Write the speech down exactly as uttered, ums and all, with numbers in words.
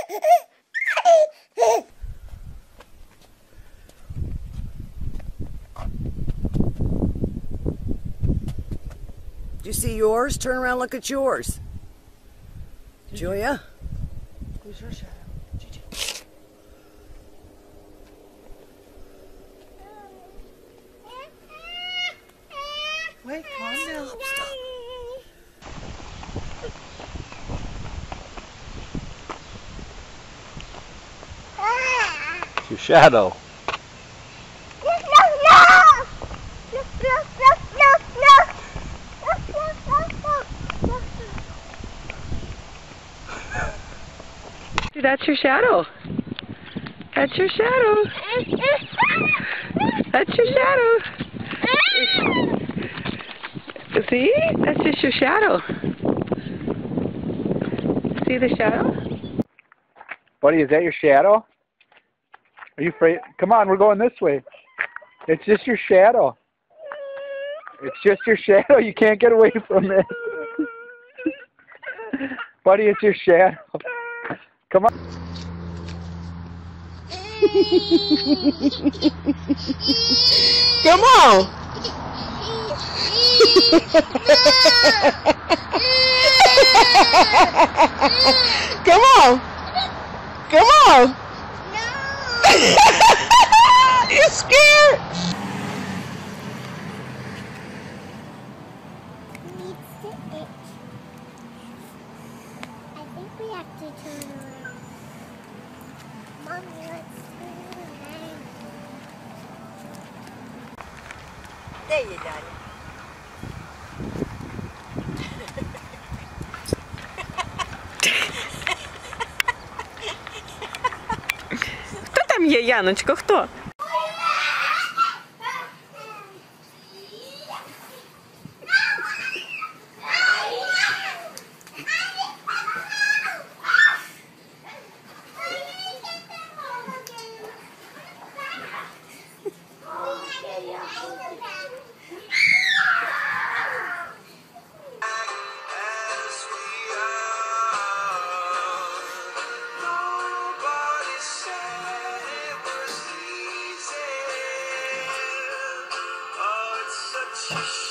Do you see yours? Turn around, look at yours. Julia? Who's your shadow? Gigi. Wait, calm down. Stop, stop. It's your shadow. That's your shadow. That's your shadow. That's your shadow. See? That's just your shadow. See the shadow? Buddy, is that your shadow? Are you afraid? Come on, we're going this way. It's just your shadow. It's just your shadow. You can't get away from it. Buddy, it's your shadow. Come on. Come on. Come on. Come on. No. You're scared. I think we have to turn around. Mommy, let's turn around. There you got it. Хто там є, Яночко, хто? Shh.